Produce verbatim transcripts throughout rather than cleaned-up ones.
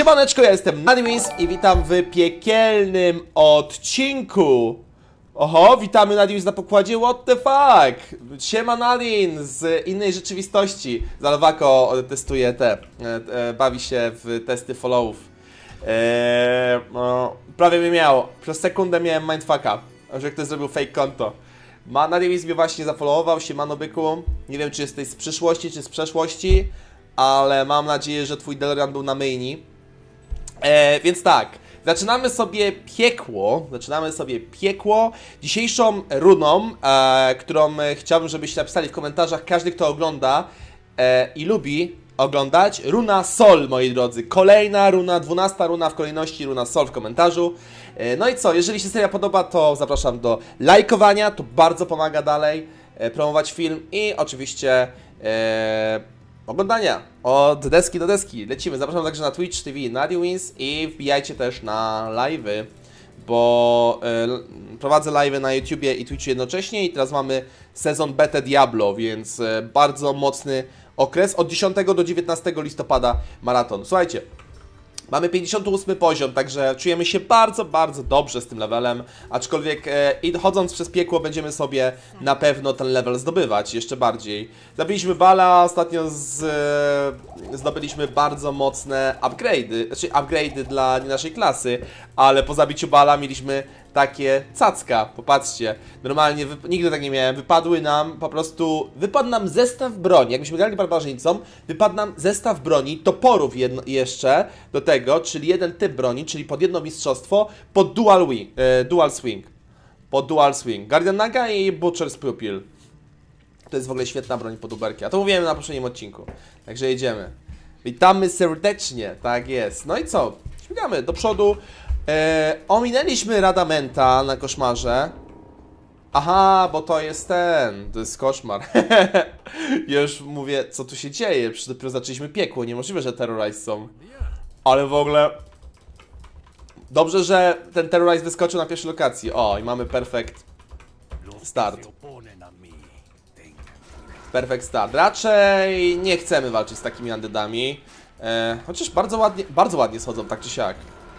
Siemaneczko, ja jestem Nadwins i witam w piekielnym odcinku. Oho, witamy Nadwins na pokładzie What the fuck. Siema Nadin z innej rzeczywistości. Zalewako testuje te, e, e, bawi się w testy followów. e, no, Prawie mnie miało, przez sekundę miałem mindfucka, że ktoś zrobił fake konto. Ma, Nadwins mnie właśnie zafollowował, siemano byku. Nie wiem, czy jesteś z przyszłości, czy z przeszłości, ale mam nadzieję, że twój DeLorean był na myjni. E, więc tak, zaczynamy sobie piekło, zaczynamy sobie piekło dzisiejszą runą, e, którą chciałbym, żebyście napisali w komentarzach każdy, kto ogląda e, i lubi oglądać. Runa Sol, moi drodzy, kolejna runa, dwunasta runa w kolejności, runa Sol w komentarzu. E, no i co, jeżeli się seria podoba, to zapraszam do lajkowania, to bardzo pomaga dalej e, promować film i oczywiście e, oglądania od deski do deski. Lecimy. Zapraszam także na Twitch T V Nadwins i wbijajcie też na live'y, bo y, prowadzę live'y na YouTubie i Twitchu jednocześnie i teraz mamy sezon beta Diablo, więc y, bardzo mocny okres. Od dziesiątego do dziewiętnastego listopada maraton. Słuchajcie, mamy pięćdziesiąty ósmy poziom, także czujemy się bardzo, bardzo dobrze z tym levelem, aczkolwiek e, i chodząc przez piekło będziemy sobie na pewno ten level zdobywać jeszcze bardziej. Zabiliśmy Bala, ostatnio z, e, zdobyliśmy bardzo mocne upgrade'y, znaczy upgrade'y dla naszej klasy, ale po zabiciu Bala mieliśmy takie cacka, popatrzcie, normalnie, nigdy tak nie miałem, wypadły nam po prostu, wypadł nam zestaw broni, jakbyśmy grali barbarzyńcą, wypadł nam zestaw broni, toporów jedno, jeszcze do tego, czyli jeden typ broni, czyli pod jedno mistrzostwo, pod dual, wing, e, dual swing, pod dual swing, Guardian Naga i Butcher's Pupil. To jest w ogóle świetna broń pod uberki, a to mówiłem na poprzednim odcinku, także jedziemy. Witamy serdecznie, tak jest, no i co, śmigamy do przodu. E, ominęliśmy Radamenta na koszmarze. Aha, bo to jest ten, to jest koszmar. Już mówię, co tu się dzieje, przecież dopiero zaczęliśmy piekło, niemożliwe, że Terrorize są. Ale w ogóle dobrze, że ten Terrorize wyskoczył na pierwszej lokacji. O, i mamy perfect start. Perfect start. Raczej nie chcemy walczyć z takimi undeadami. E, chociaż bardzo ładnie, bardzo ładnie schodzą, tak czy siak.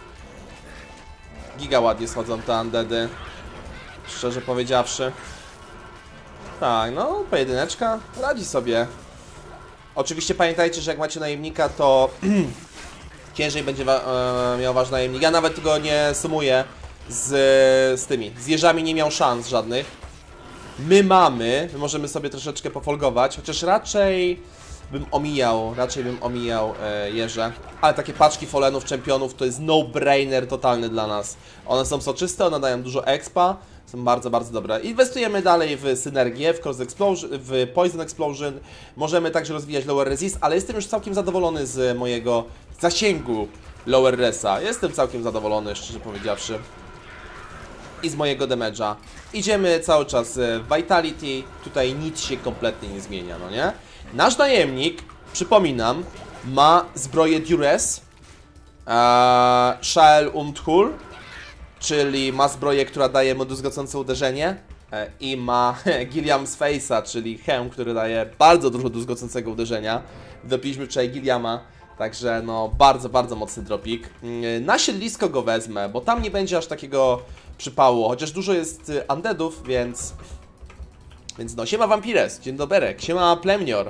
Giga ładnie schodzą te undeady, szczerze powiedziawszy. Tak, no, pojedyneczka radzi sobie. Oczywiście pamiętajcie, że jak macie najemnika, to ciężej będzie wa e, miał wasz najemnik. Ja nawet go nie sumuję z, z tymi. Z jeżami nie miał szans żadnych. My mamy, my możemy sobie troszeczkę pofolgować, chociaż raczej bym omijał, raczej bym omijał e, jeże. Ale takie paczki folenów, czempionów to jest no-brainer totalny dla nas. One są soczyste, one dają dużo expa, są bardzo, bardzo dobre. Inwestujemy dalej w synergię, w Cross Explosion, w Poison Explosion. Możemy także rozwijać Lower Resist, ale jestem już całkiem zadowolony z mojego zasięgu Lower Resa. Jestem całkiem zadowolony, szczerze powiedziawszy. I z mojego damage'a. Idziemy cały czas w Vitality, tutaj nic się kompletnie nie zmienia, no nie? Nasz najemnik, przypominam, ma zbroję Duress, e, Shael Umthul, czyli ma zbroję, która daje mu druzgocące uderzenie e, i ma Gilliam's Face'a, czyli hełm, który daje bardzo dużo druzgocącego uderzenia. Dropiliśmy wczoraj Gilliama, także no bardzo, bardzo mocny dropik. Na siedlisko go wezmę, bo tam nie będzie aż takiego przypału, chociaż dużo jest undeadów, więc... Więc no, siema Vampires, dzień doberek, siema Plemnior.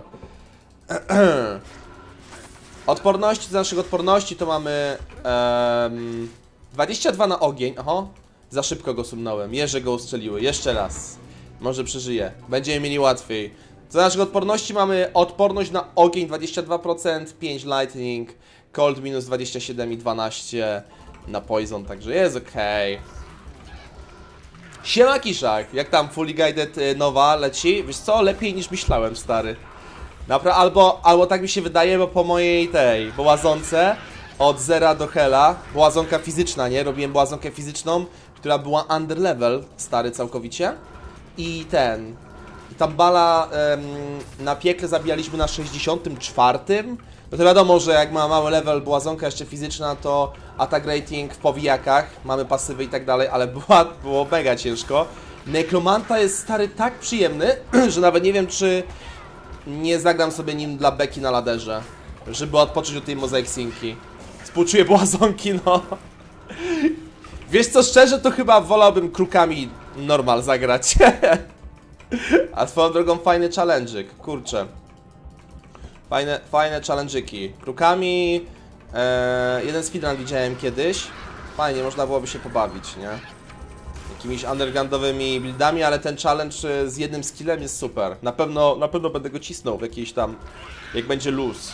Odporności, z naszych odporności to mamy um, dwadzieścia dwa na ogień, oho, za szybko go sumnąłem, jeże go ustrzeliły, jeszcze raz, może przeżyje, będziemy mieli łatwiej. Z naszych odporności mamy odporność na ogień dwadzieścia dwa procent, pięć lightning, cold minus dwadzieścia siedem i dwanaście na poison, także jest okej. Okay. Siema Kiszak, jak tam Fully Guided y, nowa leci? Wiesz co, lepiej niż myślałem, stary. Napra albo, albo tak mi się wydaje, bo po mojej tej błazonce od zera do hela, błazonka fizyczna, nie? Robiłem błazonkę fizyczną, która była under level, stary całkowicie. I ten, i tam Bala ym, na piekle zabijaliśmy na sześćdziesiątym czwartym. No to wiadomo, że jak ma mały level błazonka jeszcze fizyczna, to attack rating w powijakach, mamy pasywy i tak dalej, ale była, było mega ciężko. Nekromanta jest, stary, tak przyjemny, że nawet nie wiem, czy nie zagram sobie nim dla beki na laderze, żeby odpocząć od tej mozaik synki. Współczuję błazonki, no. Wiesz co, szczerze to chyba wolałbym krukami normal zagrać. A swoją drogą fajny challenge'yk, kurczę. Fajne, fajne challenge'yki. Krukami... E, jeden speedrun widziałem kiedyś. Fajnie, można byłoby się pobawić, nie? Jakimiś undergroundowymi buildami, ale ten challenge z jednym skillem jest super. Na pewno, na pewno będę go cisnął w jakiejś tam... jak będzie luz.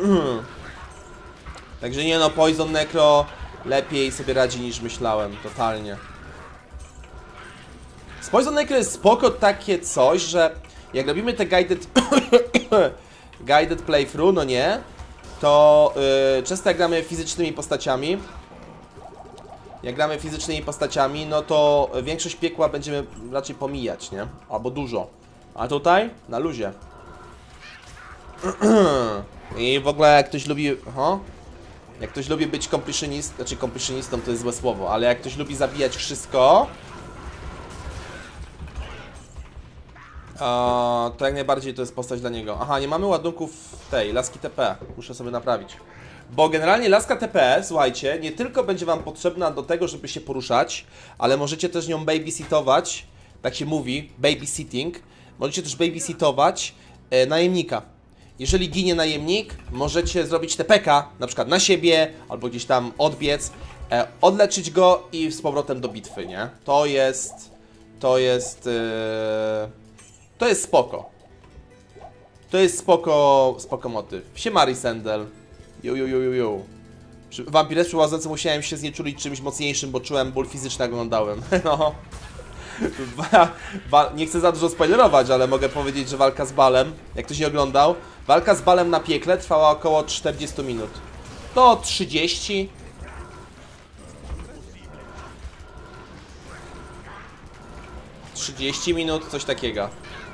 Także nie no, Poison Necro lepiej sobie radzi niż myślałem, totalnie. Z Poison Necro jest spoko takie coś, że jak robimy te guided... guided playthrough, no nie? To yy, często jak gramy fizycznymi postaciami, jak gramy fizycznymi postaciami, no to większość piekła będziemy raczej pomijać, nie? Albo dużo. A tutaj? Na luzie. I w ogóle jak ktoś lubi... Aha. Jak ktoś lubi być completionist, znaczy completionistą to jest złe słowo, ale jak ktoś lubi zabijać wszystko, Uh, to jak najbardziej to jest postać dla niego. Aha, nie mamy ładunków tej, laski T P. Muszę sobie naprawić. Bo generalnie laska T P, słuchajcie, nie tylko będzie wam potrzebna do tego, żeby się poruszać, ale możecie też nią babysitować, tak się mówi, babysitting. Możecie też babysitować e, najemnika. Jeżeli ginie najemnik, możecie zrobić T P K, na przykład na siebie, albo gdzieś tam odbiec, e, odleczyć go i z powrotem do bitwy, nie? To jest... To jest... E, To jest spoko. To jest spoko, spoko motyw. Siema Risendel. Ju, ju, ju, ju, ju. Wampires przy łazący musiałem się znieczulić czymś mocniejszym, bo czułem ból fizyczny, jak oglądałem. No. Nie chcę za dużo spoilerować, ale mogę powiedzieć, że walka z Balem, jak ktoś nie oglądał, walka z Balem na piekle trwała około czterdzieści minut. Do trzydziestu. trzydzieści minut, coś takiego.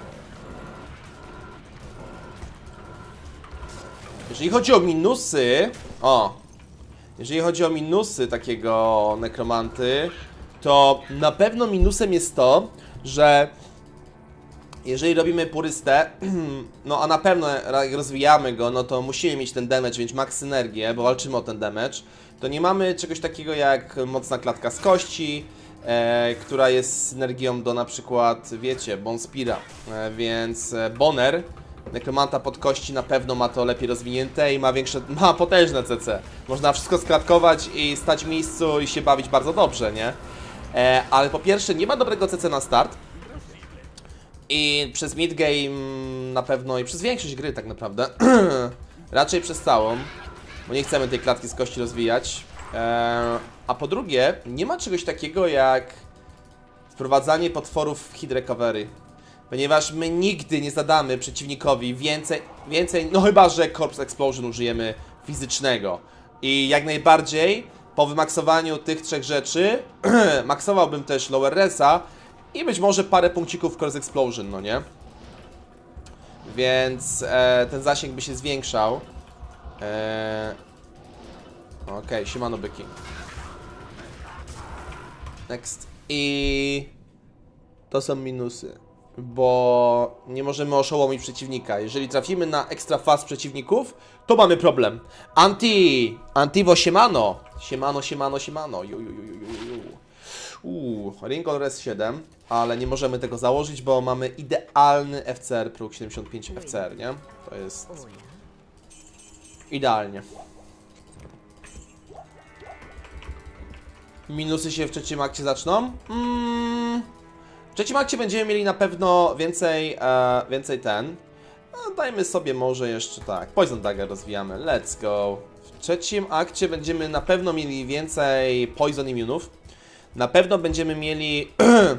Jeżeli chodzi o minusy... O! Jeżeli chodzi o minusy takiego nekromanty, to na pewno minusem jest to, że jeżeli robimy purystę, no a na pewno jak rozwijamy go, no to musimy mieć ten damage, mieć max synergię, bo walczymy o ten damage, to nie mamy czegoś takiego jak mocna klatka z kości, e, która jest synergią do na przykład, wiecie, Bonespira, e, więc Boner, nekromanta pod kości, na pewno ma to lepiej rozwinięte i ma większe, ma potężne C C. Można wszystko sklatkować i stać w miejscu i się bawić bardzo dobrze, nie? E, ale po pierwsze nie ma dobrego C C na start i przez midgame na pewno i przez większość gry tak naprawdę, raczej przez całą, bo nie chcemy tej klatki z kości rozwijać. E, a po drugie, nie ma czegoś takiego jak wprowadzanie potworów w hit recovery. Ponieważ my nigdy nie zadamy przeciwnikowi więcej, więcej, no chyba że Corpse Explosion użyjemy fizycznego. I jak najbardziej po wymaksowaniu tych trzech rzeczy maksowałbym też Lower Resa i być może parę punkcików Corpse Explosion, no nie? Więc e, ten zasięg by się zwiększał. E, Okej, okay, siemano byki. Next. I to są minusy. Bo nie możemy oszołomić przeciwnika. Jeżeli trafimy na extra fast przeciwników, to mamy problem. Anti! Antivo siemano! Siemano, siemano, siemano. Ju, ju, ju, ju, ju. Uuu, Ring on Res siedem, ale nie możemy tego założyć, bo mamy idealny F C R, próg siedemdziesiąt pięć F C R, nie? To jest idealnie. Minusy się w trzecim akcie zaczną? Mm. W trzecim akcie będziemy mieli na pewno więcej, e, więcej ten. No, dajmy sobie może jeszcze tak. Poison Dagger rozwijamy. Let's go. W trzecim akcie będziemy na pewno mieli więcej Poison Immunów. Na pewno będziemy mieli...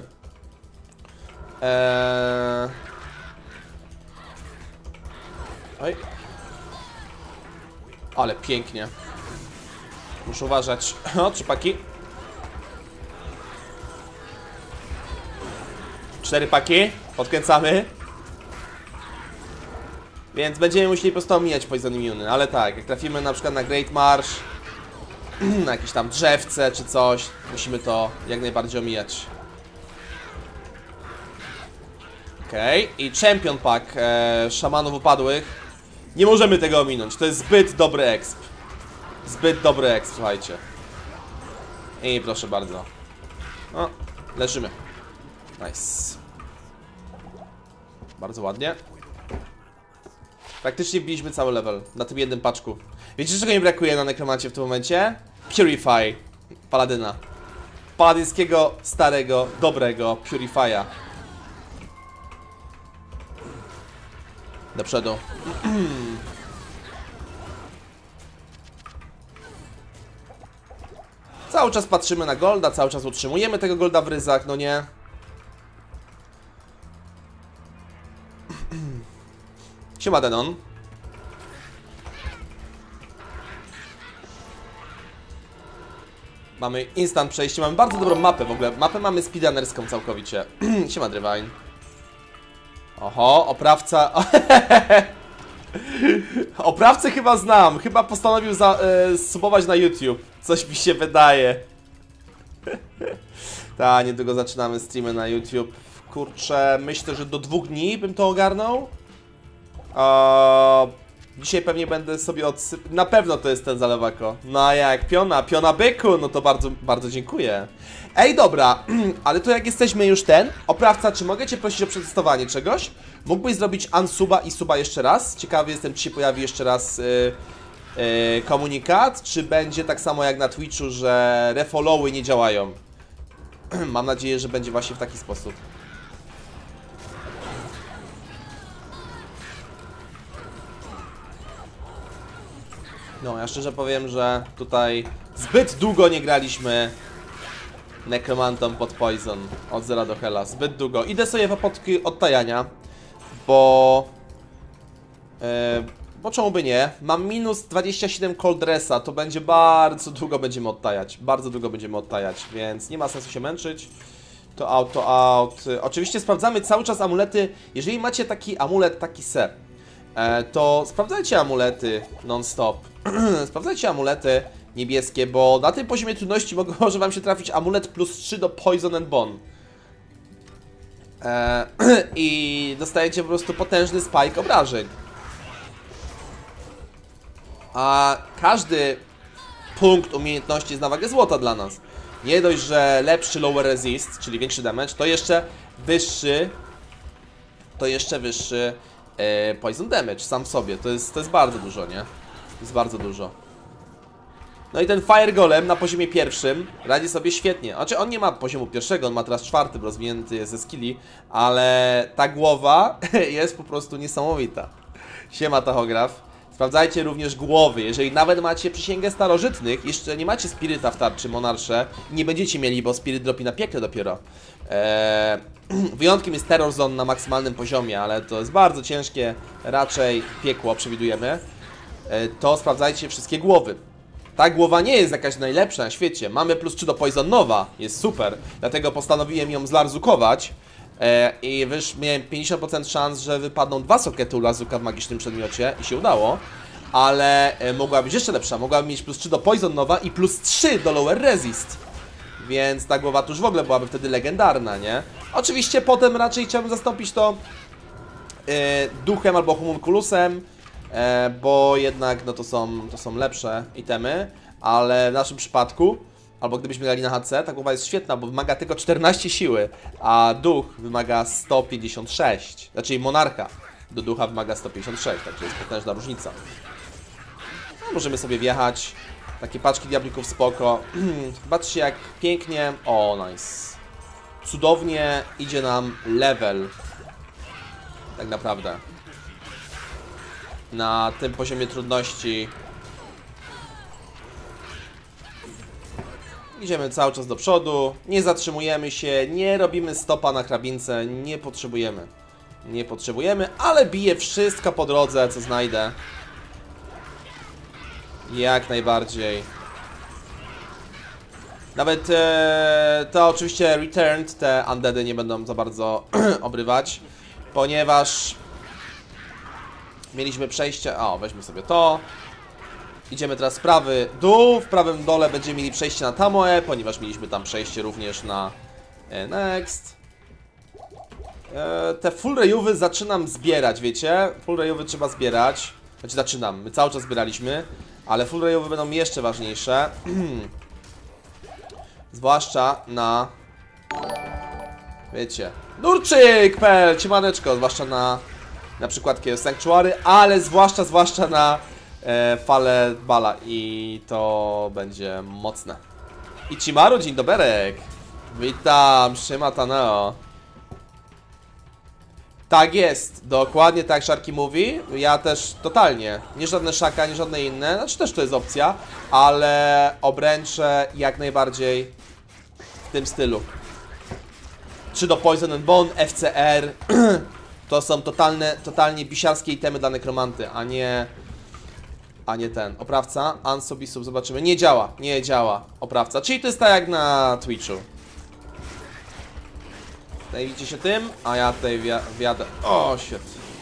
e... Oj. Ale pięknie. Muszę uważać. O, trzy paki. Cztery paki, podkręcamy. Więc będziemy musieli po prostu omijać Poison Immune. Ale tak, jak trafimy na przykład na Great Marsh, na jakieś tam drzewce czy coś, musimy to jak najbardziej omijać. Okej, okay. I Champion Pack e, szamanów upadłych. Nie możemy tego ominąć, to jest zbyt dobry exp. Zbyt dobry eks, słuchajcie. I proszę bardzo. O, leżymy. Nice. Bardzo ładnie. Praktycznie wbiliśmy cały level na tym jednym paczku. Wiecie, czego mi brakuje na nekromancie w tym momencie? Purify Paladyna. Paladyńskiego, starego, dobrego Purify'a. Do przodu. Cały czas patrzymy na golda, cały czas utrzymujemy tego golda w ryzach, no nie? Siema Denon. Mamy instant przejście, mamy bardzo dobrą mapę w ogóle. Mapę mamy speedrunnerską całkowicie. Siema Drywine. Oho, oprawca. Oprawcę chyba znam. Chyba postanowił za, e, subować na YouTube. Coś mi się wydaje. Ta, niedługo zaczynamy streamy na YouTube. Kurczę, myślę, że do dwóch dni bym to ogarnął. Eee, dzisiaj pewnie będę sobie odsypał. Na pewno to jest ten zalewako. No a jak piona, piona byku, no to bardzo, bardzo dziękuję. Ej, dobra, ale to jak jesteśmy już ten, oprawca, czy mogę cię prosić o przetestowanie czegoś? Mógłbyś zrobić unsuba i suba jeszcze raz? Ciekawy jestem, czy się pojawi jeszcze raz yy, yy, komunikat, czy będzie tak samo jak na Twitchu, że refollowy nie działają. Mam nadzieję, że będzie właśnie w taki sposób. No, ja szczerze powiem, że tutaj zbyt długo nie graliśmy Necromantą pod Poison od zera do Hela. Zbyt długo. Idę sobie w apotki odtajania, bo... Yy, bo czemu by nie? Mam minus dwadzieścia siedem cold dressa, to będzie bardzo długo będziemy odtajać. Bardzo długo będziemy odtajać, więc nie ma sensu się męczyć. To out, to out. Yy, oczywiście sprawdzamy cały czas amulety. Jeżeli macie taki amulet, taki se, yy, to sprawdzajcie amulety non-stop. Sprawdzajcie amulety niebieskie, bo na tym poziomie trudności może wam się trafić amulet plus trzy do Poison and Bone. Eee, I dostajecie po prostu potężny spike obrażeń. A każdy punkt umiejętności jest na wagę złota dla nas. Nie dość, że lepszy lower resist, czyli większy damage, to jeszcze wyższy to jeszcze wyższy e, poison damage sam w sobie. To jest, to jest bardzo dużo, nie? To jest bardzo dużo. No i ten Fire Golem na poziomie pierwszym radzi sobie świetnie. Znaczy on nie ma poziomu pierwszego, on ma teraz czwarty, rozwinięty ze skilli, ale ta głowa jest po prostu niesamowita. Siema tachograf. Sprawdzajcie również głowy. Jeżeli nawet macie przysięgę starożytnych, jeszcze nie macie spiryta w tarczy monarsze, nie będziecie mieli, bo spiryt dropi na piekle dopiero. Eee, wyjątkiem jest Terror Zone na maksymalnym poziomie, ale to jest bardzo ciężkie, raczej piekło przewidujemy. Eee, to sprawdzajcie wszystkie głowy. Ta głowa nie jest jakaś najlepsza na świecie. Mamy plus trzy do Poison Nowa, jest super. Dlatego postanowiłem ją zlarzukować. E, I wiesz, miałem pięćdziesiąt procent szans, że wypadną dwa sokety u Larzuka w magicznym przedmiocie i się udało. Ale e, mogła być jeszcze lepsza. Mogłaby mieć plus trzy do Poison Nowa i plus trzy do Lower Resist. Więc ta głowa tu już w ogóle byłaby wtedy legendarna, nie? Oczywiście potem raczej chciałbym zastąpić to e, duchem albo homunculusem. E, bo jednak no to są, to są lepsze itemy, ale w naszym przypadku, albo gdybyśmy grali na H C, ta głowa jest świetna, bo wymaga tylko czternaście siły, a duch wymaga sto pięćdziesiąt sześć, znaczy monarcha do ducha wymaga sto pięćdziesiąt sześć, także jest potężna różnica. No, możemy sobie wjechać, takie paczki diablików spoko. Zobaczcie jak pięknie, o nice, cudownie idzie nam level, tak naprawdę. Na tym poziomie trudności idziemy cały czas do przodu, nie zatrzymujemy się, nie robimy stopa na hrabince, nie potrzebujemy. Nie potrzebujemy, ale biję wszystko po drodze, co znajdę. Jak najbardziej. Nawet e, to oczywiście Returned, te undeady nie będą za bardzo obrywać, ponieważ mieliśmy przejście, o weźmy sobie to. Idziemy teraz w prawy dół, w prawym dole będziemy mieli przejście na Tamoe, ponieważ mieliśmy tam przejście również na e, Next. E, te full rejuwy zaczynam zbierać, wiecie? Full rejuwy trzeba zbierać. Znaczy zaczynam, my cały czas zbieraliśmy. Ale full rayowe będą jeszcze ważniejsze. Zwłaszcza na... Wiecie... Nurczyk! Pel, ciemaneczko, zwłaszcza na... Na przykład Sanctuary, ale zwłaszcza, zwłaszcza na e, falę bala. I to będzie mocne. I Cimaru, dzień doberek. Witam, Szyma Taneo. Tak jest, dokładnie tak Szarki mówi. Ja też totalnie, nie żadne szaka, nie żadne inne. Znaczy też to jest opcja, ale obręcze jak najbardziej w tym stylu. Czy do Poison and Bone, F C R. To są totalne, totalnie bisiarskie itemy dla nekromanty, a nie... A nie ten. Oprawca, Ansobisub, zobaczymy. Nie działa, nie działa oprawca. Czyli to jest tak jak na Twitchu. Tutaj widzicie się tym, a ja tutaj wia wjadę. O, shit.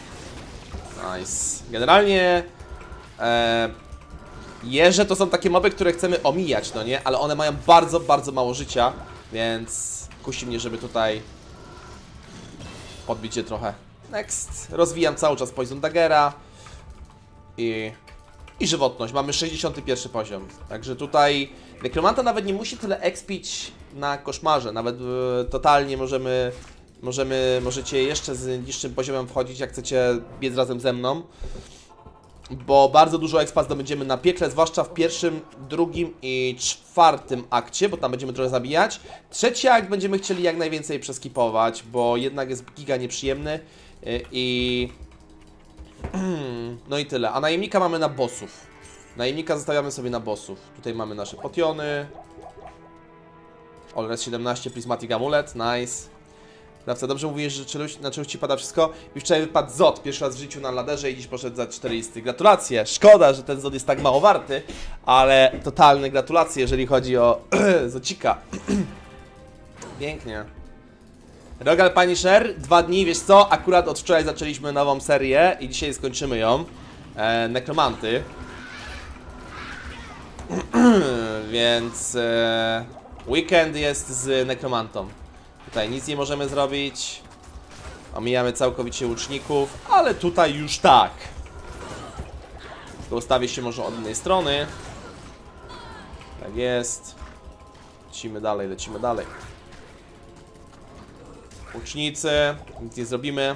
Nice. Generalnie e, jeże to są takie moby, które chcemy omijać, no nie? Ale one mają bardzo, bardzo mało życia, więc kusi mnie, żeby tutaj podbić je trochę. Next. Rozwijam cały czas Poison Daggera i, i żywotność. Mamy sześćdziesiąty pierwszy poziom. Także tutaj nekromanta nawet nie musi tyle expić na koszmarze. Nawet e, totalnie możemy, możemy, możecie jeszcze z niższym poziomem wchodzić, jak chcecie biec razem ze mną. Bo bardzo dużo expa zdobędziemy na piekle, zwłaszcza w pierwszym, drugim i czwartym akcie, bo tam będziemy trochę zabijać. Trzeci akt będziemy chcieli jak najwięcej przeskipować, bo jednak jest giga nieprzyjemny i... No i tyle. A najemnika mamy na bossów. Najemnika zostawiamy sobie na bossów. Tutaj mamy nasze potiony. Olres siedemnaście, Prismatic Amulet, nice. Dawca, dobrze mówisz, że czeluś, na czeluś ci pada wszystko. Mi wczoraj wypadł Zod, pierwszy raz w życiu na laderze i dziś poszedł za czterdzieści. Gratulacje, szkoda, że ten Zod jest tak mało warty, ale totalne gratulacje, jeżeli chodzi o Zocika. Pięknie. Rogal Punisher, dwa dni, wiesz co, akurat od wczoraj zaczęliśmy nową serię i dzisiaj skończymy ją. E, Nekromanty. Więc e, weekend jest z Nekromantą. Tutaj nic nie możemy zrobić. Omijamy całkowicie łuczników, ale tutaj już tak. To ustawię się może od innej strony. Tak jest. Lecimy dalej, lecimy dalej. Łucznicy, nic nie zrobimy.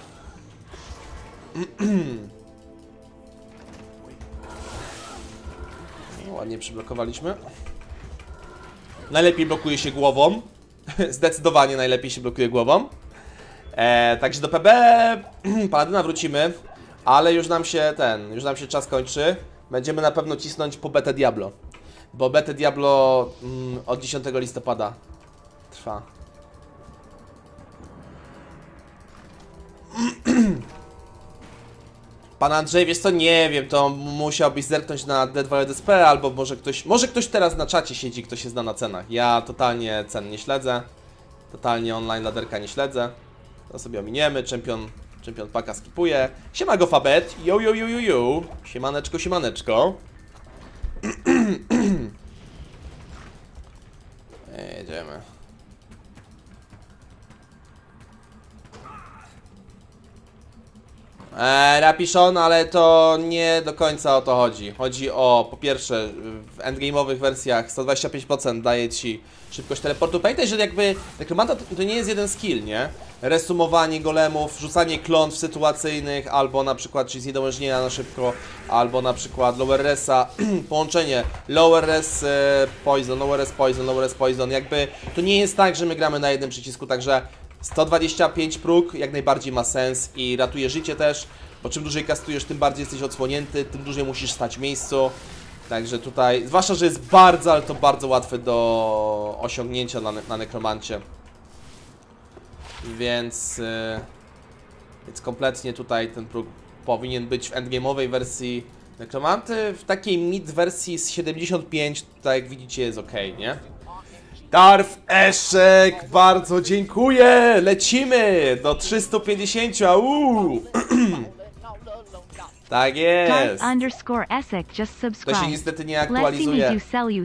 Ładnie przyblokowaliśmy. Najlepiej blokuje się głową. Zdecydowanie najlepiej się blokuje głową. E, także do P B Paladyna wrócimy, ale już nam się ten, już nam się czas kończy. Będziemy na pewno cisnąć po Betę Diablo, bo Betę Diablo mm, od dziesiątego listopada trwa. Pan Andrzej, wiesz co, nie wiem, to musiałbyś zerknąć na D dwa D S P, albo może ktoś, może ktoś teraz na czacie siedzi, kto się zna na cenach. Ja totalnie cen nie śledzę, totalnie online laderka nie śledzę. To sobie ominiemy, czempion, czempion paka skipuje. Siema Gofabet, yo yo yo yo yo, siemaneczko, siemaneczko. Jedziemy. Eee, Rapiszon, ale to nie do końca o to chodzi. Chodzi o, po pierwsze, w endgame'owych wersjach sto dwadzieścia pięć procent daje ci szybkość teleportu. Pamiętaj, że jakby nekromanta to, to nie jest jeden skill, nie? Resumowanie golemów, rzucanie klątw sytuacyjnych, albo na przykład czyli zniedołężnienia na szybko, albo na przykład lower resa, połączenie lower res poison, lower res poison, lower res poison. Jakby to nie jest tak, że my gramy na jednym przycisku, także sto dwadzieścia pięć próg jak najbardziej ma sens i ratuje życie też, bo czym dłużej kastujesz, tym bardziej jesteś odsłonięty, tym dłużej musisz stać w miejscu. Także tutaj, zwłaszcza, że jest bardzo, ale to bardzo łatwe do osiągnięcia na, na nekromancie. Więc, yy, więc kompletnie tutaj ten próg powinien być w endgame'owej wersji nekromanty. W takiej mid wersji z siedemdziesiąt pięć, tak jak widzicie, jest ok, nie? Darf Eszek, bardzo dziękuję! Lecimy do trzystu pięćdziesięciu, auuu! Tak jest! To się niestety nie aktualizuje.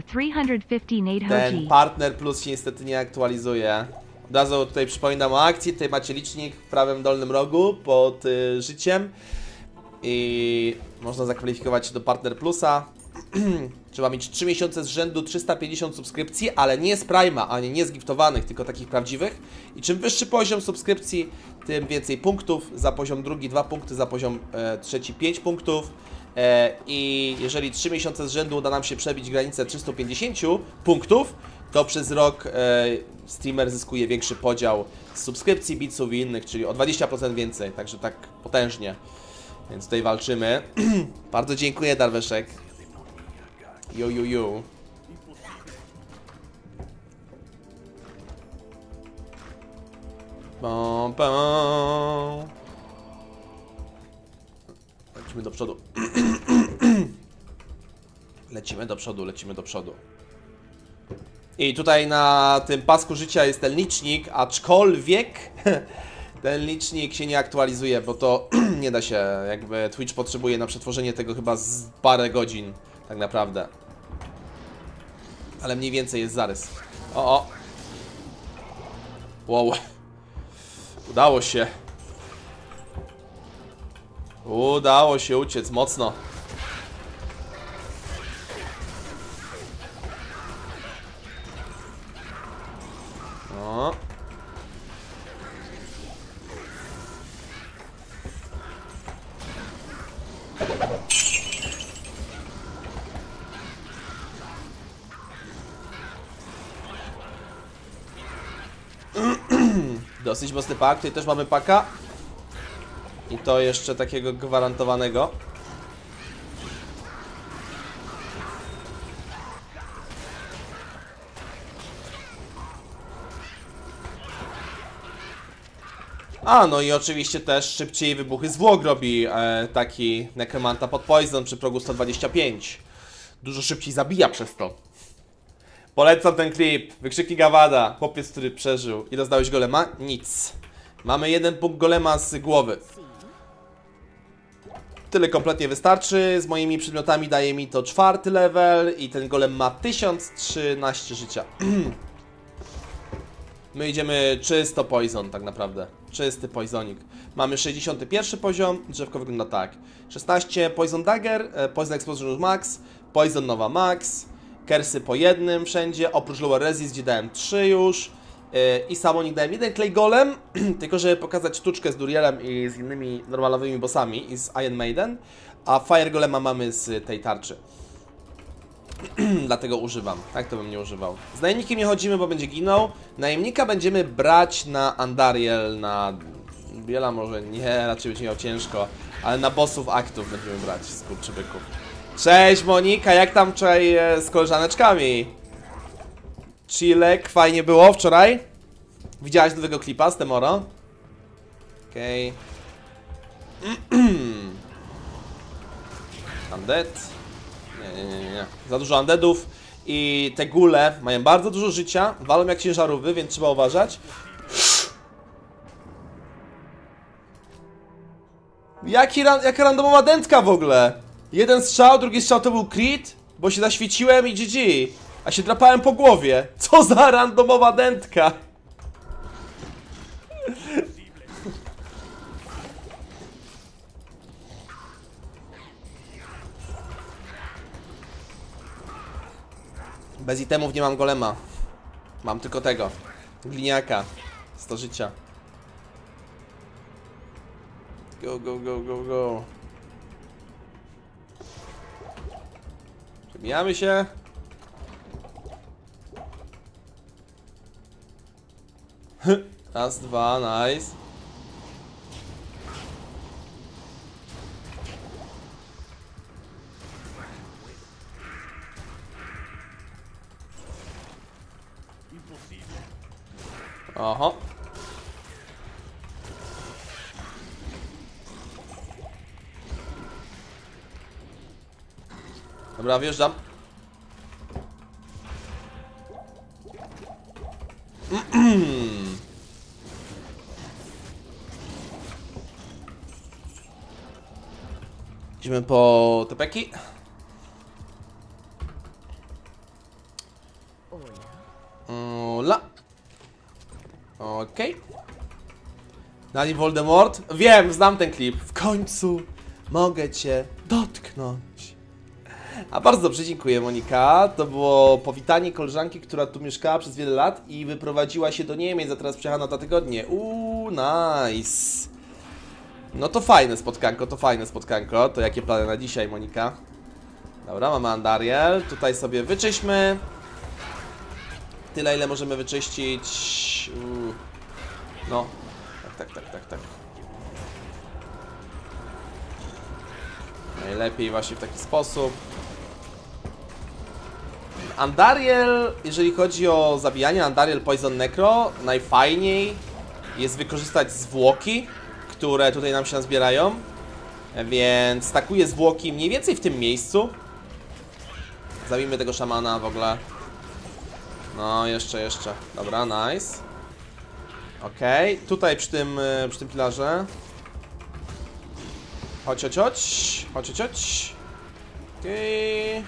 Ten partner plus się niestety nie aktualizuje. Od razu tutaj przypominam o akcji, tutaj macie licznik w prawym dolnym rogu pod y, życiem. I można zakwalifikować się do partner plusa. Trzeba mieć trzy miesiące z rzędu trzysta pięćdziesiąt subskrypcji, ale nie z Prima, ani nie z giftowanych, tylko takich prawdziwych. I czym wyższy poziom subskrypcji, tym więcej punktów. Za poziom drugi dwa punkty, za poziom e, trzeci pięć punktów. E, I jeżeli trzy miesiące z rzędu uda nam się przebić granicę trzystu pięćdziesięciu punktów, to przez rok e, streamer zyskuje większy podział z subskrypcji, bitsów i innych, czyli o dwadzieścia procent więcej, także tak potężnie. Więc tutaj walczymy. Bardzo dziękuję, Darweszek. Ju, ju, ju. Bom, bom. Lecimy do przodu. Lecimy do przodu, lecimy do przodu. I tutaj na tym pasku życia jest ten licznik, aczkolwiek ten licznik się nie aktualizuje, bo to nie da się, jakby Twitch potrzebuje na przetworzenie tego chyba z parę godzin, tak naprawdę. Ale mniej więcej jest zarys. O, o. Wow. Udało się. Udało się uciec mocno. O. Dosyć mocny pak, tutaj też mamy paka. I to jeszcze takiego gwarantowanego. A, no i oczywiście też szybciej wybuchy zwłok robi e, taki Necromanta pod Poison przy progu sto dwadzieścia pięć. Dużo szybciej zabija przez to. Polecam ten klip. Wykrzyknik Awada. Chłopiec, który przeżył. Ile zdałeś golema? Nic. Mamy jeden punkt golema z głowy. Tyle kompletnie wystarczy. Z moimi przedmiotami daje mi to czwarty level i ten golem ma tysiąc trzynaście życia. My idziemy czysto poison tak naprawdę. Czysty poisonik. Mamy sześćdziesiąty pierwszy poziom. Drzewko wygląda tak. szesnaście Poison Dagger, Poison Explosion Max, Poison Nova Max, Kersy po jednym wszędzie, oprócz Lower Resist, gdzie dałem trzy już. I Summoning dałem jeden Clay Golem, tylko żeby pokazać sztuczkę z Durielem i z innymi normalowymi bossami i z Iron Maiden. A Fire Golema mamy z tej tarczy. Dlatego używam. Tak to bym nie używał. Z najemnikiem nie chodzimy, bo będzie ginął. Najemnika będziemy brać na Andariel, na Biela może nie, raczej będzie miał ciężko. Ale na bossów aktów będziemy brać, skurczybyków. Cześć Monika, jak tam wczoraj z koleżaneczkami? Chillek, fajnie było wczoraj? Widziałaś nowego klipa z Temoro? Okej. Okay. Undead. Nie, nie, nie, nie. Za dużo undeadów. I te gule mają bardzo dużo życia. Walą jak ciężarówki, więc trzeba uważać. Jaki ran jaka randomowa dętka w ogóle? Jeden strzał, drugi strzał to był crit, bo się zaświeciłem i G G. A się drapałem po głowie. Co za randomowa dętka? Bez itemów nie mam golema. Mam tylko tego. Gliniaka. sto życia. Go, go, go, go, go. Przebijamy się. Raz, dwa, nice. Oho. Dobra, wjeżdżam. Idziemy po tepeki. Ola. Okej. Okay. Nani Voldemort. Wiem, znam ten klip. W końcu mogę cię dotknąć. A bardzo dobrze, dziękuję Monika. To było powitanie koleżanki, która tu mieszkała przez wiele lat i wyprowadziła się do Niemiec, a teraz przyjechała na dwa tygodnie. Uuu, nice. No to fajne spotkanko, to fajne spotkanko. To jakie plany na dzisiaj, Monika? Dobra, mamy Andariel. Tutaj sobie wyczyśmy. Tyle, ile możemy wyczyścić. Uuu. No, tak, tak, tak, tak, tak. Najlepiej właśnie w taki sposób. Andariel, jeżeli chodzi o zabijanie Andariel Poison Necro, najfajniej jest wykorzystać zwłoki, które tutaj nam się nazbierają. Więc stakuję zwłoki mniej więcej w tym miejscu. Zabijmy tego szamana w ogóle. No, jeszcze, jeszcze. Dobra, nice. Okej, okay. Tutaj przy tym, przy tym pilarze. Chodź, chodź, chodź. Chodź, chodź, chodź. Okej. Okay.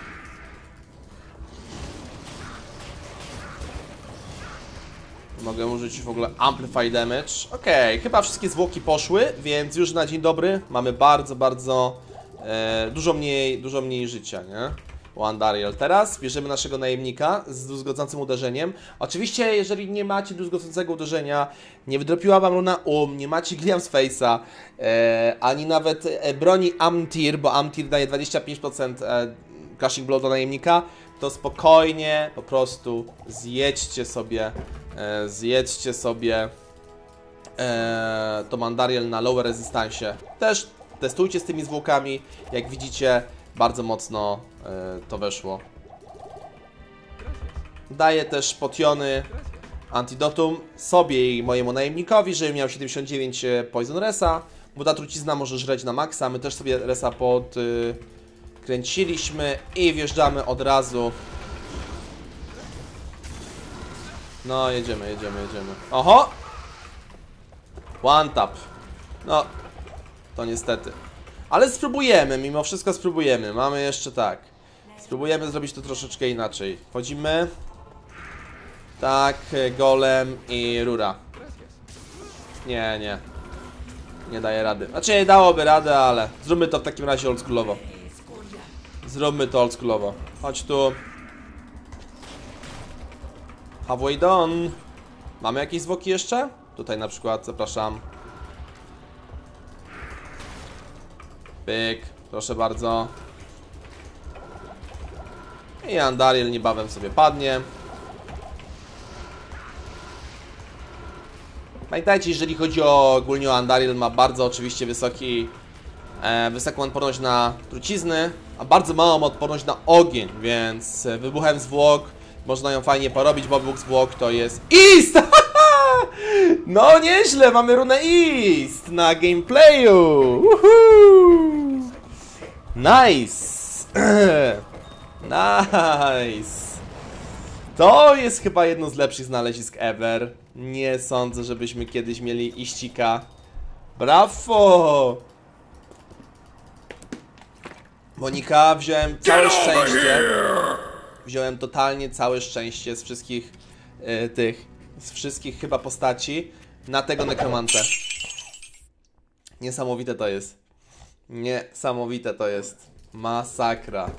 Mogę użyć w ogóle Amplify Damage. Okej, okay. Chyba wszystkie zwłoki poszły, więc już na dzień dobry mamy bardzo, bardzo e, dużo mniej, dużo mniej życia, nie? U Andariel. Teraz bierzemy naszego najemnika z druzgocącym uderzeniem. Oczywiście, jeżeli nie macie druzgocącego uderzenia, nie wydropiła wam runa Um, nie macie Gliam's Face'a, e, ani nawet e, broni Amtir, bo Amtir daje dwadzieścia pięć procent e, Crushing Blow do najemnika, to spokojnie po prostu zjedźcie sobie, e, zjedźcie sobie e, to Andariel na lower resistance. Też testujcie z tymi zwłokami, jak widzicie. Bardzo mocno y, to weszło. Daję też potiony Antidotum sobie i mojemu najemnikowi, żeby miał siedemdziesiąt dziewięć Poison Resa, bo ta trucizna może żreć na maksa. My też sobie Resa podkręciliśmy y, i wjeżdżamy od razu. No, jedziemy, jedziemy, jedziemy. Oho! One tap. No, to niestety. Ale spróbujemy, mimo wszystko spróbujemy. Mamy jeszcze tak. Spróbujemy zrobić to troszeczkę inaczej. Wchodzimy. Tak, golem i rura. Nie, nie. Nie daje rady. Znaczy, dałoby radę, ale zróbmy to w takim razie oldschoolowo. Zróbmy to oldschoolowo. Chodź tu. Halfway done. Mamy jakieś zwłoki jeszcze? Tutaj na przykład, zapraszam. Pyk, proszę bardzo. I Andariel niebawem sobie padnie. Pamiętajcie, jeżeli chodzi o ogólnie o Andariel, ma bardzo oczywiście wysoki, e, wysoką odporność na trucizny, a bardzo małą odporność na ogień, więc wybuchem zwłok można ją fajnie porobić, bo wybuch zwłok to jest East! No nieźle, mamy runę East na gameplayu! Woohoo! Nice! Nice! To jest chyba jedno z lepszych znalezisk ever. Nie sądzę, żebyśmy kiedyś mieli iścika. Brawo! Monika, wziąłem całe szczęście. Wziąłem totalnie całe szczęście z wszystkich y, tych, z wszystkich chyba postaci na tego nekromantę. Niesamowite to jest. Niesamowite to jest. Masakra.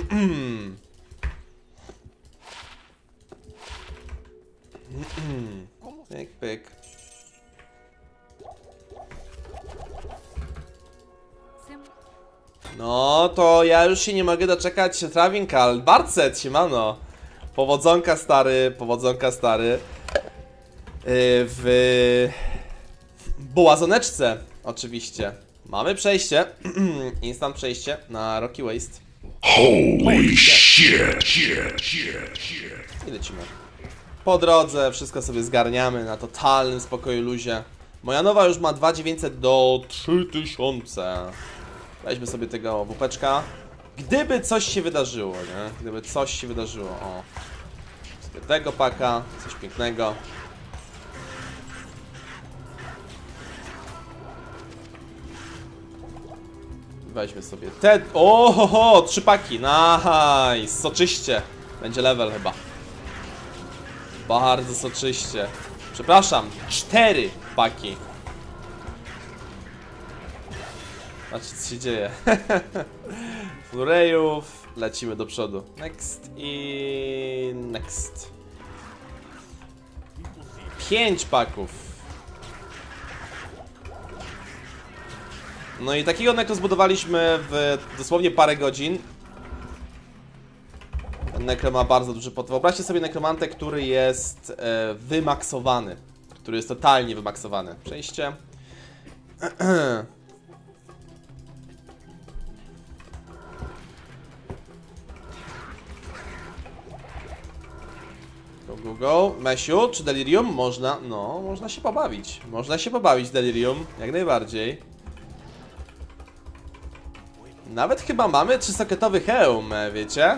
Pyk, pyk. No to ja już się nie mogę doczekać. Travinkal, Barcet, siemano. Powodzonka stary, powodzonka stary. Yy, w Bułazoneczce oczywiście. Mamy przejście. Instant przejście na Rocky Waste. Holy shit, shit, shit, shit. I lecimy. Po drodze wszystko sobie zgarniamy na totalnym spokoju luzie. Moja nowa już ma dwa tysiące dziewięćset do trzy tysiące. Weźmy sobie tego wupeczka. Gdyby coś się wydarzyło, nie? Gdyby coś się wydarzyło, o. Sobie tego paka, coś pięknego. Weźmy sobie te... Ohoho, trzy paki, nice, soczyście. Będzie level chyba. Bardzo soczyście. Przepraszam, cztery paki. Patrzcie, co się dzieje. Flurejów. lecimy do przodu. Next i next. Pięć paków. No i takiego nekro zbudowaliśmy w dosłownie parę godzin. Ten nekro ma bardzo duży pot. Wyobraźcie sobie nekromantę, który jest e, wymaksowany. Który jest totalnie wymaksowany. Przejście. Go, go, go. Mesiu, czy Delirium? Można, no, można się pobawić. Można się pobawić Delirium, jak najbardziej. Nawet chyba mamy trzysoketowy hełm, wiecie?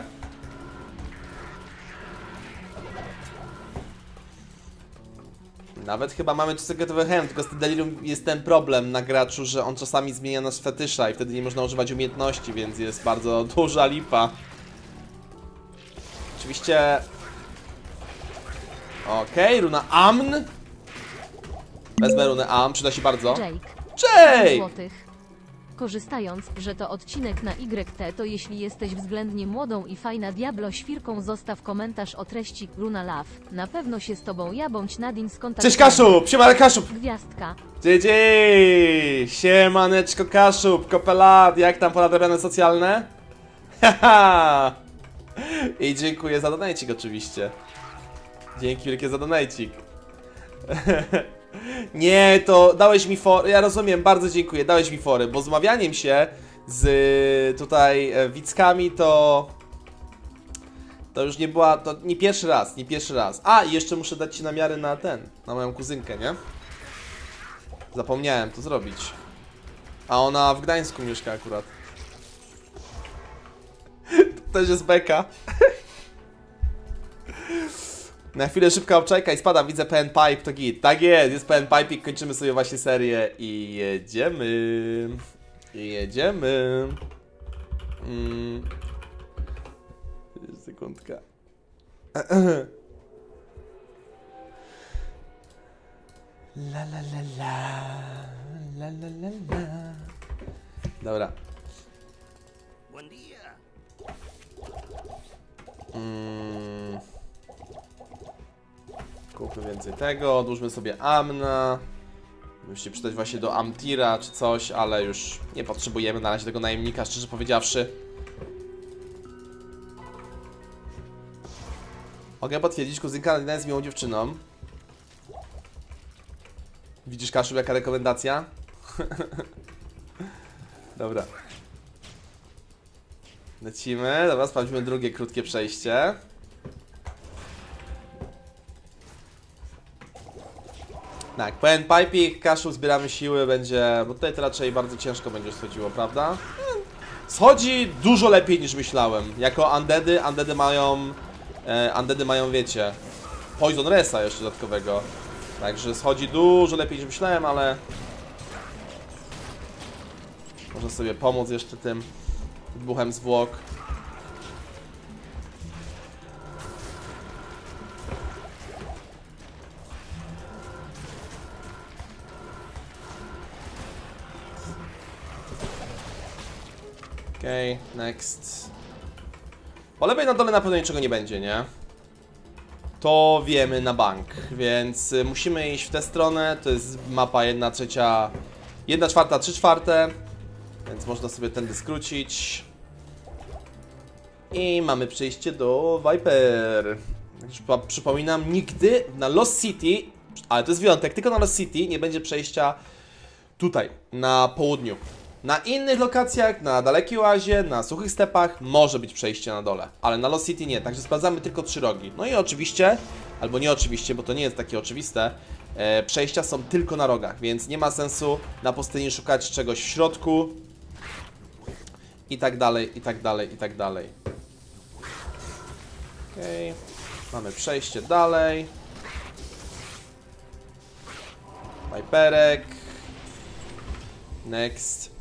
Nawet chyba mamy trzysoketowy hełm, tylko z tym Delirium jest ten problem na graczu, że on czasami zmienia nasz fetysza i wtedy nie można używać umiejętności, więc jest bardzo duża lipa. Oczywiście... Okej, okay, runa Amn. Wezmę runę Amn, przyda się bardzo. Jake. Jake! Korzystając, że to odcinek na Y T, to jeśli jesteś względnie młodą i fajna Diablo świrką, zostaw komentarz o treści Runa Love. Na pewno się z tobą ja bądź Nadine skontaktujemy. Cześć Kaszub! Siema Kaszub! Gwiazdka. J J! Siemaneczko Kaszub, kopelat, jak tam ponadrabiane socjalne? Haha! I dziękuję za donajcik oczywiście. Dzięki wielkie za donajcik. Nie, to dałeś mi fory, ja rozumiem, bardzo dziękuję, dałeś mi fory, bo z umawianiem się z tutaj widzkami to... To już nie była, to nie pierwszy raz, nie pierwszy raz. A, i jeszcze muszę dać ci namiary na ten, na moją kuzynkę, nie? Zapomniałem to zrobić. A ona w Gdańsku mieszka akurat. To też jest beka. Na chwilę szybka obczajka i spada, widzę Pen Pipe, to git. Tak jest, jest Pen Pipe i kończymy sobie właśnie serię i jedziemy. I jedziemy. Mm. Sekundka. La la la la. La la la la. Dobra. Mm. Kupmy więcej tego, odłóżmy sobie Amna. Musi się przydać właśnie do Amtira czy coś, ale już nie potrzebujemy na razie tego najemnika, szczerze powiedziawszy. Mogę potwierdzić, kuzynka Nadina jest miłą dziewczyną. Widzisz, Kaszub, jaka rekomendacja? Dobra. Lecimy, dobra, sprawdźmy drugie krótkie przejście. Tak, Pen Pipe, Kaszub, zbieramy siły, będzie, bo tutaj to raczej bardzo ciężko będzie schodziło, prawda? Schodzi dużo lepiej niż myślałem. Jako undeady, undeady mają, e, undeady mają, wiecie, Poison Resa jeszcze dodatkowego. Także schodzi dużo lepiej niż myślałem, ale można sobie pomóc jeszcze tym wybuchem zwłok. Okej, okay, next. Po lewej na dole na pewno niczego nie będzie, nie? To wiemy na bank, więc musimy iść w tę stronę. To jest mapa jedna trzecia, jedna czwarta, trzy czwarte. Więc można sobie tędy skrócić. I mamy przejście do Viper. Przypominam, nigdy na Lost City, ale to jest wyjątek, tylko na Lost City nie będzie przejścia tutaj, na południu. Na innych lokacjach, na dalekiej oazie, na suchych stepach może być przejście na dole, ale na Lost City nie, także sprawdzamy tylko trzy rogi. No i oczywiście, albo nie oczywiście, bo to nie jest takie oczywiste, e, przejścia są tylko na rogach, więc nie ma sensu na pustyni szukać czegoś w środku. I tak dalej, i tak dalej, i tak dalej. Okej, okay. Mamy przejście dalej. Viperek. Next.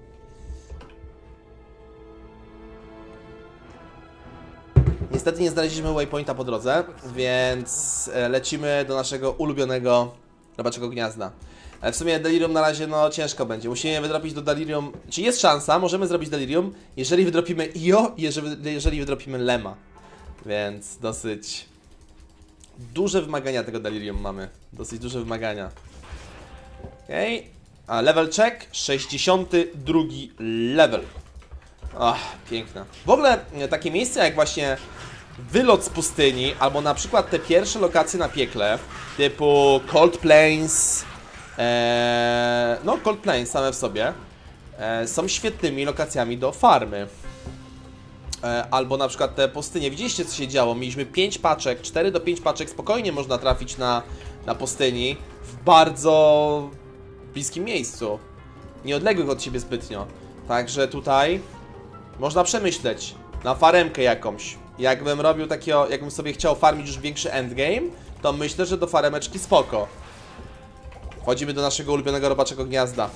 Niestety nie znaleźliśmy waypointa po drodze, więc lecimy do naszego ulubionego robaczego gniazda. Ale w sumie Delirium na razie, no, ciężko będzie. Musimy wydropić do Delirium... Czy jest szansa? Możemy zrobić Delirium, jeżeli wydropimy Io, jeżeli, jeżeli wydropimy Lema. Więc dosyć... duże wymagania tego Delirium mamy. Dosyć duże wymagania. Okej. Okay. A level check. sześćdziesiąty drugi level. Ach, piękne. W ogóle takie miejsce jak właśnie wylot z pustyni, albo na przykład te pierwsze lokacje na piekle, typu Cold Plains, ee, no Cold Plains same w sobie, e, są świetnymi lokacjami do farmy. E, albo na przykład te pustynie. Widzieliście, co się działo? Mieliśmy pięć paczek, cztery do pięciu paczek, spokojnie można trafić na, na pustyni w bardzo bliskim miejscu, nieodległych od siebie zbytnio. Także tutaj można przemyśleć na faremkę jakąś. Jakbym robił takiego, jakbym sobie chciał farmić już większy endgame, to myślę, że do faremeczki spoko. Wchodzimy do naszego ulubionego robaczego gniazda.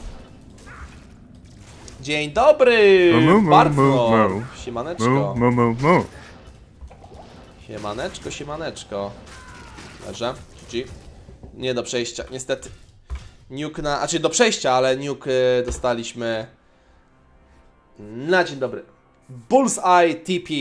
Dzień dobry! Bardzo! Siemaneczko. Siemaneczko, siemaneczko. Dobrze, G G. Nie do przejścia, niestety. Nuke na... Znaczy do przejścia, ale nuke dostaliśmy... Na dzień dobry. Bullseye T P.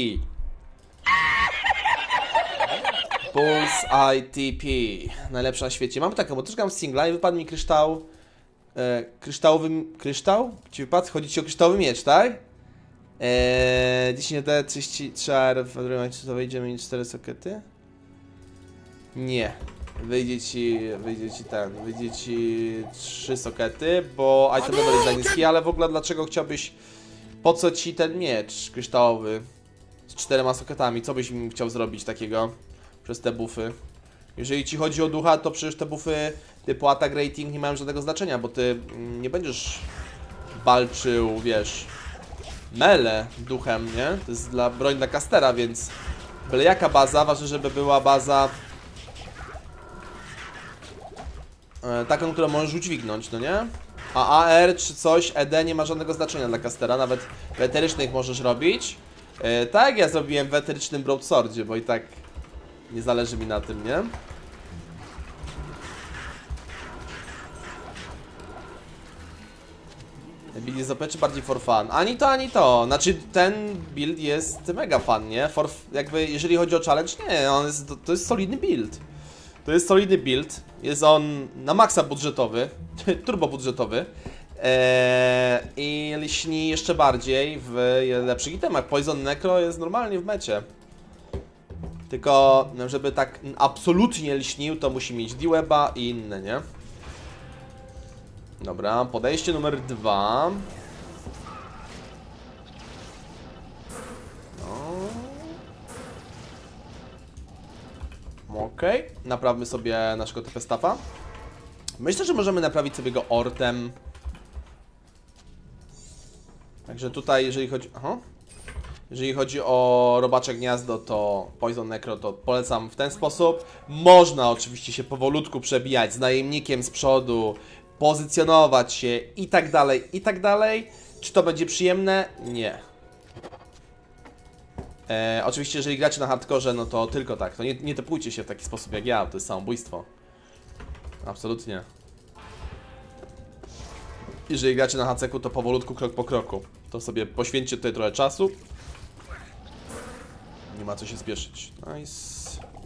Bullseye T P. Najlepsza na świecie. Mam taką, bo też gram singla i wypadł mi kryształ. E, kryształowy... Kryształ? Ci wypadł? Chodzi ci o kryształowy miecz, tak? Eee, dziesięć D, trzydzieści trzy R, w odrywaniu to wejdziemy mieć cztery sokety? Nie. Wyjdzie ci, wyjdzie ci ten, wyjdzie ci trzy sokety, bo item level jest za niski, ale w ogóle dlaczego chciałbyś, po co ci ten miecz kryształowy z czterema soketami? Co byś im chciał zrobić takiego przez te buffy? Jeżeli ci chodzi o ducha, to przecież te buffy typu attack rating nie mają żadnego znaczenia, bo ty nie będziesz walczył, wiesz, mele duchem, nie? To jest dla broń dla castera, więc byle jaka baza, ważne, żeby była baza e, taką, którą możesz udźwignąć, no nie? A A R czy coś, E D nie ma żadnego znaczenia dla castera, nawet w eterycznych możesz robić. E, tak jak ja zrobiłem w eterycznym broadswordzie, bo i tak nie zależy mi na tym, nie? Build jest O P czy bardziej for fun? Ani to, ani to. Znaczy ten build jest mega fun, nie? For, jakby jeżeli chodzi o challenge, nie, on jest, to, to jest solidny build. To jest solidny build. Jest on na maksa budżetowy, turbo budżetowy. Eee, I lśni jeszcze bardziej w lepszych itemach. Poison Necro jest normalnie w mecie. Tylko żeby tak absolutnie lśnił, to musi mieć D-Weba i inne, nie? Dobra, podejście numer dwa. No. Okej, okay. Naprawmy sobie naszego T P staffa. Myślę, że możemy naprawić sobie go ortem. Także tutaj, jeżeli chodzi... Aha. Jeżeli chodzi o robacze gniazdo, to Poison Necro to polecam w ten sposób. Można oczywiście się powolutku przebijać z najemnikiem z przodu, pozycjonować się i tak dalej, i tak dalej. Czy to będzie przyjemne? Nie. E, oczywiście, jeżeli gracie na hardkorze, no to tylko tak. To nie, nie typujcie się w taki sposób jak ja, to jest samobójstwo. Absolutnie. Jeżeli gracie na H C ku, to powolutku, krok po kroku. To sobie poświęćcie tutaj trochę czasu. Nie ma co się spieszyć. Nice.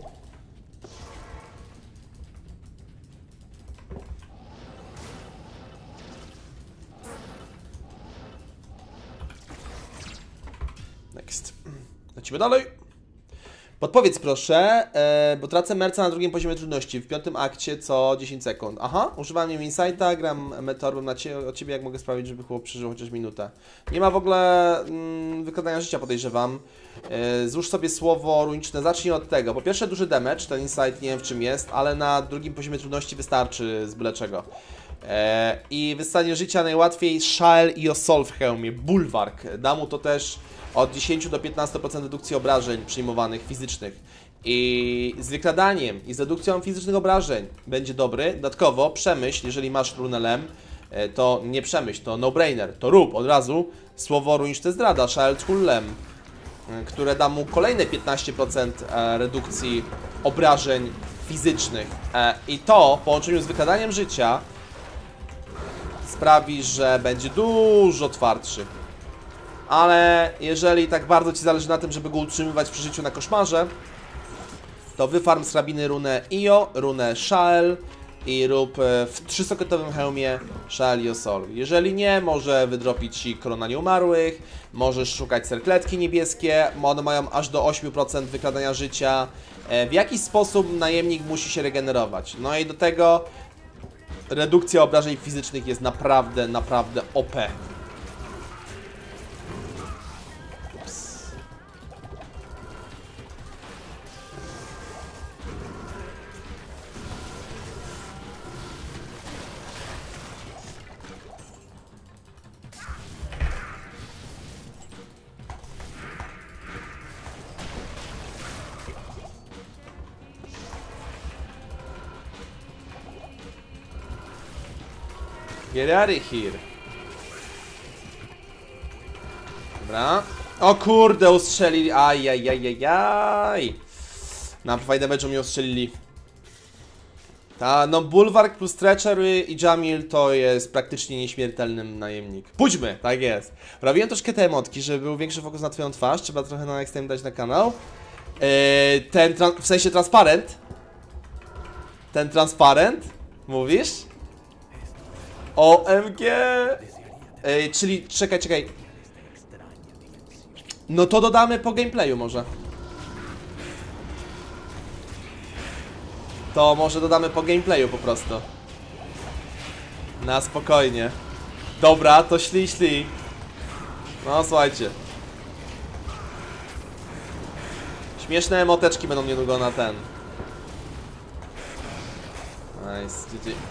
Next. Lecimy dalej. Podpowiedz proszę, e, bo tracę merca na drugim poziomie trudności, w piątym akcie co dziesięć sekund. Aha, używam nie Insighta, gram meteorbem na cie, od ciebie, jak mogę sprawić, żeby chłop przeżył chociaż minutę. Nie ma w ogóle mm, wykładania życia, podejrzewam. E, złóż sobie słowo runiczne, zacznij od tego. Po pierwsze duży damage, ten Insight nie wiem w czym jest, ale na drugim poziomie trudności wystarczy z byle czego. E, I wystanie życia najłatwiej Shael i Osol w hełmie, bulwark. Da mu to też od dziesięciu do piętnastu procent redukcji obrażeń przyjmowanych fizycznych. I z wykradaniem i z redukcją fizycznych obrażeń będzie dobry. Dodatkowo przemyśl, jeżeli masz runę Lem, to nie przemyśl, to no-brainer, to rób od razu słowo runiczne zdrada, Shael Lem, które da mu kolejne piętnaście procent redukcji obrażeń fizycznych. I to w połączeniu z wykradaniem życia sprawi, że będzie dużo twardszy. Ale jeżeli tak bardzo ci zależy na tym, żeby go utrzymywać przy życiu na koszmarze, to wyfarm z hrabiny runę Io, runę Shael i rób w trzysekundowym hełmie Shael Io Sol. Jeżeli nie, może wydropić ci korona nieumarłych, możesz szukać serkletki niebieskie, one mają aż do ośmiu procent wykradania życia. W jakiś sposób najemnik musi się regenerować. No i do tego redukcja obrażeń fizycznych jest naprawdę, naprawdę O P. Get out of here. Dobra. O kurde, ustrzelili. Ajajajajaj. Na fajne meczu mnie ustrzelili. Ta, no Bulwark plus Stretcher i Jamil to jest praktycznie nieśmiertelnym najemnik. Pójdźmy, tak jest. Robiłem troszkę te emotki, żeby był większy fokus na twoją twarz. Trzeba trochę na next time dać na kanał. Yy, ten, w sensie transparent. Ten transparent. Mówisz? O M G! Ej, czyli, czekaj, czekaj. No to dodamy po gameplayu może. To może dodamy po gameplayu po prostu. Na spokojnie. Dobra, to szli, szli. No słuchajcie. Śmieszne emoteczki będą niedługo na ten. Nice, G G.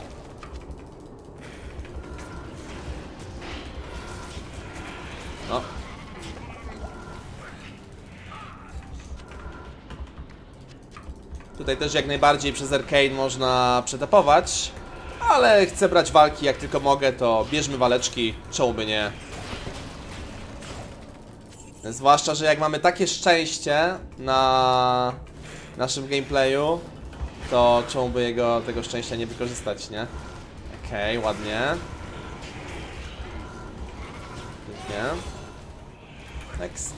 No. Tutaj też jak najbardziej przez Arcane można przetapować, ale chcę brać walki jak tylko mogę, to bierzmy waleczki, czemu by nie. Zwłaszcza, że jak mamy takie szczęście na naszym gameplayu, to czemu by jego, tego szczęścia nie wykorzystać, nie? Okej, okay, ładnie. Pięknie. Next.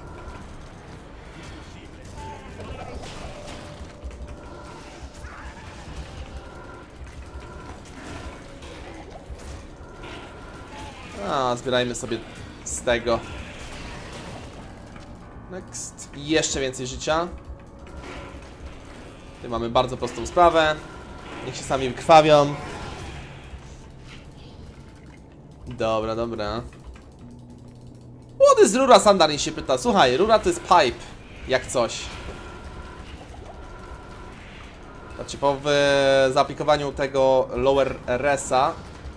A, zbierajmy sobie z tego. Next. I jeszcze więcej życia. Tu mamy bardzo prostą sprawę. Niech się sami wykrwawią. Dobra, dobra. Młody z Rura Sandarin się pyta. Słuchaj, Rura to jest pipe. Jak coś. Znaczy po w zaaplikowaniu tego lower resa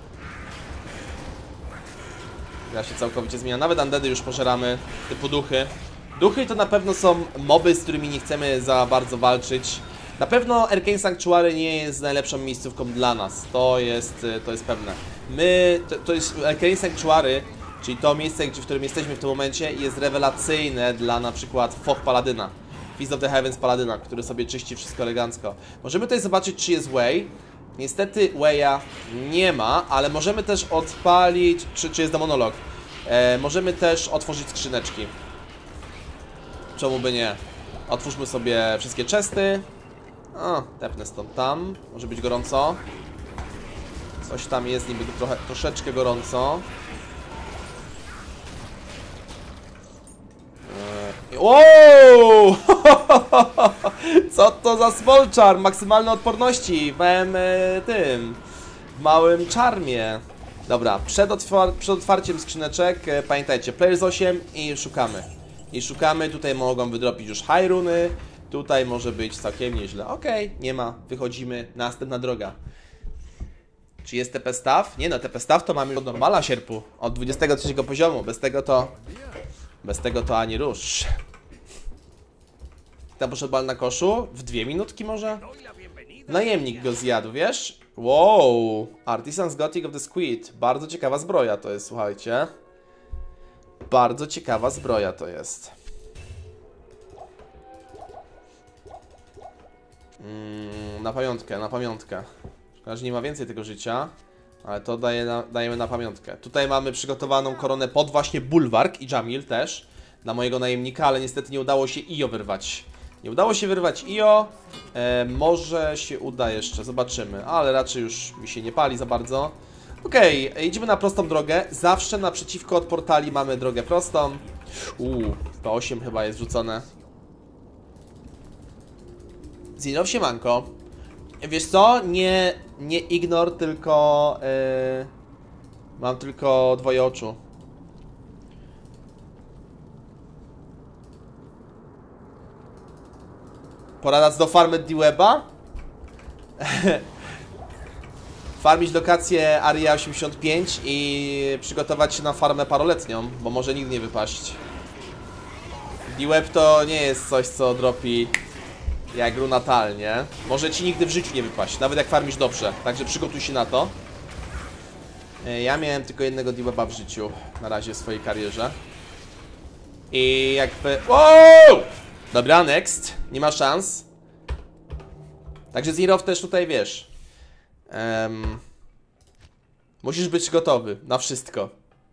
gra się całkowicie zmienia. Nawet undeady już pożeramy. Typu duchy. Duchy to na pewno są moby, z którymi nie chcemy za bardzo walczyć. Na pewno Arcane Sanctuary nie jest najlepszą miejscówką dla nas. To jest, to jest pewne. My, to, to jest Arcane Sanctuary, czyli to miejsce, gdzie, w którym jesteśmy w tym momencie, jest rewelacyjne dla na przykład Foch Paladyna. Feast of the Heavens Paladyna, który sobie czyści wszystko elegancko. Możemy tutaj zobaczyć, czy jest Way. Niestety Waya nie ma, ale możemy też odpalić, czy, czy jest demonolog. E, możemy też otworzyć skrzyneczki. Czemu by nie? Otwórzmy sobie wszystkie chesty. O, tepnę stąd tam. Może być gorąco. Coś tam jest niby trochę, troszeczkę gorąco. Eee, wow! Co to za smolczar? Maksymalne odporności w małym e, tym w małym czarmie. Dobra, przed, otwar przed otwarciem skrzyneczek e, pamiętajcie, players osiem i szukamy. I szukamy, tutaj mogą wydropić już high runy. Tutaj może być całkiem nieźle. Okej, okay, nie ma, wychodzimy, następna droga. Czy jest T P staff? Nie no, T P staff to mamy już od normala sierpu, od dwudziestego trzeciego poziomu. Bez tego to... Bez tego to ani rusz. Tam poszedł bal na koszu? W dwie minutki może? Najemnik go zjadł, wiesz? Wow! Artisan's Gothic of the Squid. Bardzo ciekawa zbroja to jest, słuchajcie. Bardzo ciekawa zbroja to jest. Mm, na pamiątkę, na pamiątkę. Szkoda, że nie ma więcej tego życia. Ale to daje na, dajemy na pamiątkę. Tutaj mamy przygotowaną koronę pod właśnie bulwark i Jamil też. Dla mojego najemnika, ale niestety nie udało się Io wyrwać. Nie udało się wyrwać Io. E, może się uda jeszcze, zobaczymy. Ale raczej już mi się nie pali za bardzo. Okej, okay, idziemy na prostą drogę. Zawsze naprzeciwko od portali mamy drogę prostą. Uuu, P osiem chyba jest rzucone. Zinow siemanko. Wiesz co? Nie, nie ignor, tylko... Yy, mam tylko dwoje oczu. Porada do farmy D-Weba? Farmić lokację Aria osiemdziesiąt pięć i przygotować się na farmę paroletnią, bo może nigdy nie wypaść. D-Web to nie jest coś, co dropi jak runatalnie. Może ci nigdy w życiu nie wypaść, nawet jak farmisz dobrze. Także przygotuj się na to. Ja miałem tylko jednego D-Weba w życiu na razie w swojej karierze. I jakby... Wow! Dobra, next. Nie ma szans. Także Zerow też tutaj wiesz. Um, musisz być gotowy na wszystko.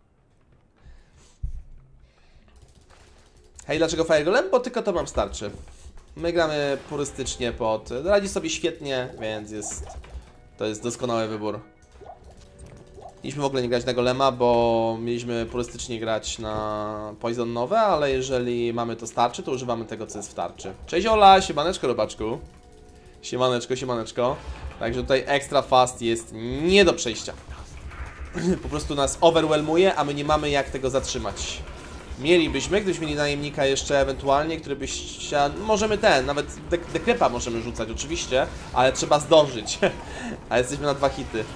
Hej, dlaczego Fire Golem? Bo tylko to mam starczy. My gramy purystycznie pod... Radzi sobie świetnie, więc jest... To jest doskonały wybór. Mieliśmy w ogóle nie grać na Golema, bo mieliśmy purystycznie grać na Poison nowe, ale jeżeli mamy to starczy, to używamy tego, co jest w tarczy. Cześć Ola, siemaneczko robaczku. Siemaneczko, siemaneczko. Także tutaj extra fast jest nie do przejścia. Po prostu nas overwhelmuje, a my nie mamy jak tego zatrzymać. Mielibyśmy, gdybyśmy mieli najemnika jeszcze ewentualnie, który byś chciał... Możemy ten, nawet dek dekrepa możemy rzucać oczywiście, ale trzeba zdążyć. A jesteśmy na dwa hity.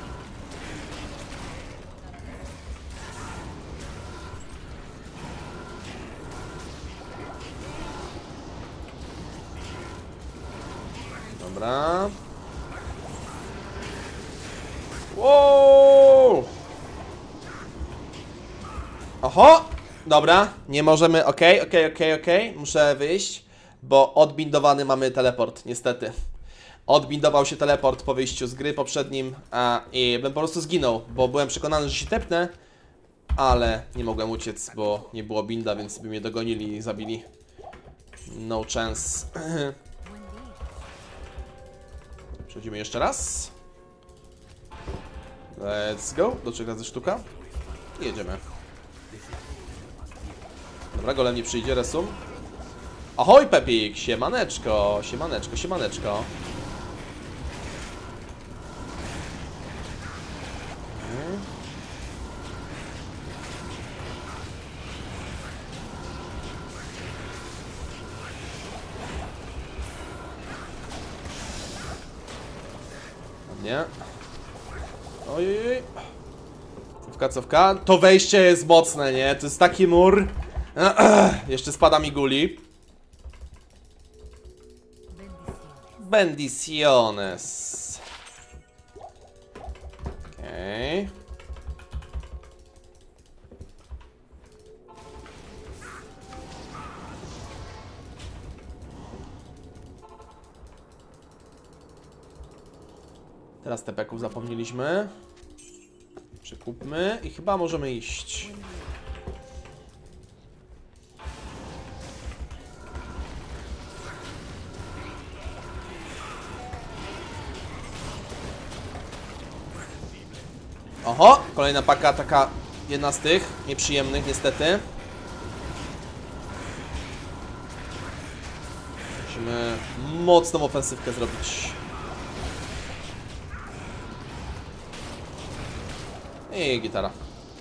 Dobra. Wow! Oho! Dobra, nie możemy, okej, okej, okej, okej. Muszę wyjść, bo odbindowany mamy teleport, niestety. Odbindował się teleport po wyjściu z gry poprzednim, a i bym po prostu zginął, bo byłem przekonany, że się tepnę, ale nie mogłem uciec, bo nie było binda, więc by mnie dogonili i zabili. No chance. Przechodzimy jeszcze raz. Let's go. Do trzech razy sztuka. I jedziemy. Dobra, golem nie przyjdzie, resum. Ahoj Pepik, siemaneczko, siemaneczko, siemaneczko. Hmm. Nie. Ojej. Cofka, cofka. To wejście jest mocne, nie? To jest taki mur. Jeszcze spada mi guli. Bendiciones. Okej. Okay. Teraz tepeków zapomnieliśmy. Przekupmy i chyba możemy iść. Oho, kolejna paka, taka jedna z tych nieprzyjemnych niestety. Musimy mocną ofensywkę zrobić. I gitara.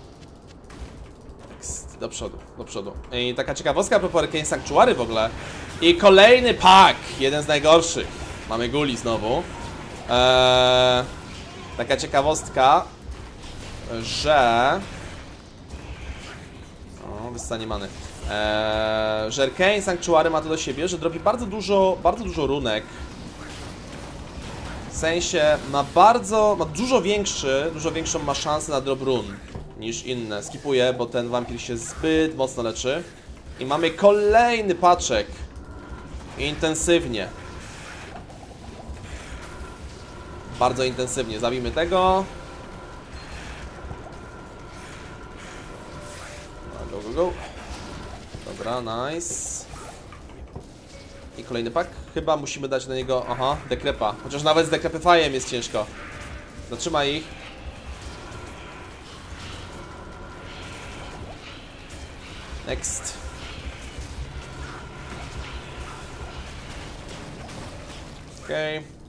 Do przodu, do przodu. I taka ciekawostka a propos Arcane Sanctuary w ogóle. I kolejny pak, jeden z najgorszych. Mamy guli znowu. Eee, taka ciekawostka, że... O, wyssanie many. Eee, że Arcane Sanctuary ma to do siebie, że drobi bardzo dużo, bardzo dużo runek. W sensie ma bardzo, ma dużo większy, dużo większą ma szansę na drop run niż inne. Skipuję, bo ten wampir się zbyt mocno leczy. I mamy kolejny paczek. Intensywnie. Bardzo intensywnie. Zabijmy tego. go. Dobra, nice. I kolejny pak. Chyba musimy dać na niego, aha, dekrepa. Chociaż nawet z dekrepifyem jest ciężko. Zatrzymaj ich. Next. Okej. Okay.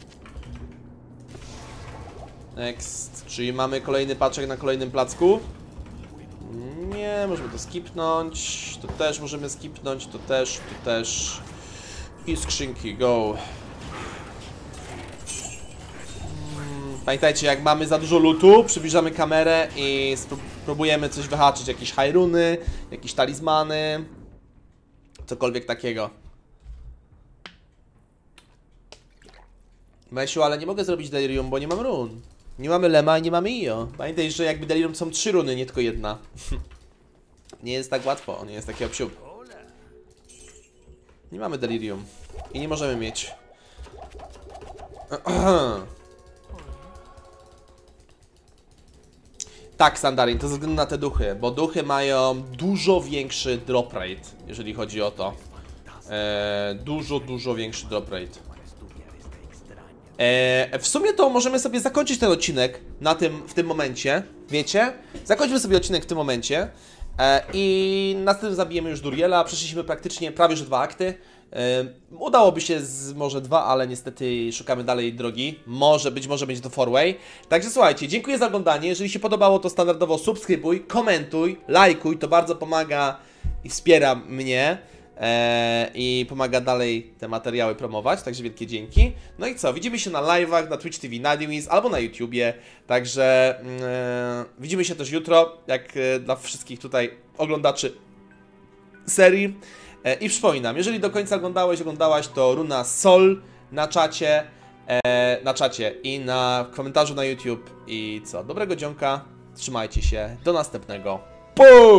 Next. Czyli mamy kolejny paczek na kolejnym placku. Nie, możemy to skipnąć. To też możemy skipnąć. To też, to też. I skrzynki, go. Pamiętajcie, jak mamy za dużo lootu, przybliżamy kamerę i spróbujemy coś wyhaczyć. Jakieś hajruny, jakieś talizmany. Cokolwiek takiego. Mesiu, ale nie mogę zrobić delirium, bo nie mam run. Nie mamy Lema i nie mamy Io. Pamiętaj, że jakby delirium są trzy runy, nie tylko jedna. Nie jest tak łatwo, nie jest taki obsiub. Nie mamy delirium. I nie możemy mieć. Tak, Sandarin, to ze względu na te duchy, bo duchy mają dużo większy drop rate, jeżeli chodzi o to. Eee, dużo, dużo większy drop rate. Eee, w sumie to możemy sobie zakończyć ten odcinek na tym, w tym momencie, wiecie? Zakończmy sobie odcinek w tym momencie eee, i następnie zabijemy już Duriela. Przeszliśmy praktycznie prawie że dwa akty. Eee, udałoby się z może dwa, ale niestety szukamy dalej drogi. Może, być może będzie to four-way. Także słuchajcie, dziękuję za oglądanie. Jeżeli się podobało, to standardowo subskrybuj, komentuj, lajkuj, to bardzo pomaga i wspiera mnie. Eee, I pomaga dalej te materiały promować, także wielkie dzięki. No i co, widzimy się na live'ach, na Twitch T V Nadiwiz albo na YouTubie. Także eee, widzimy się też jutro, jak e, dla wszystkich tutaj oglądaczy serii. eee, I przypominam, jeżeli do końca oglądałeś, oglądałaś, to runa Sol na czacie, eee, na czacie i na komentarzu na YouTube. I co, dobrego dzionka, trzymajcie się, do następnego. Pum!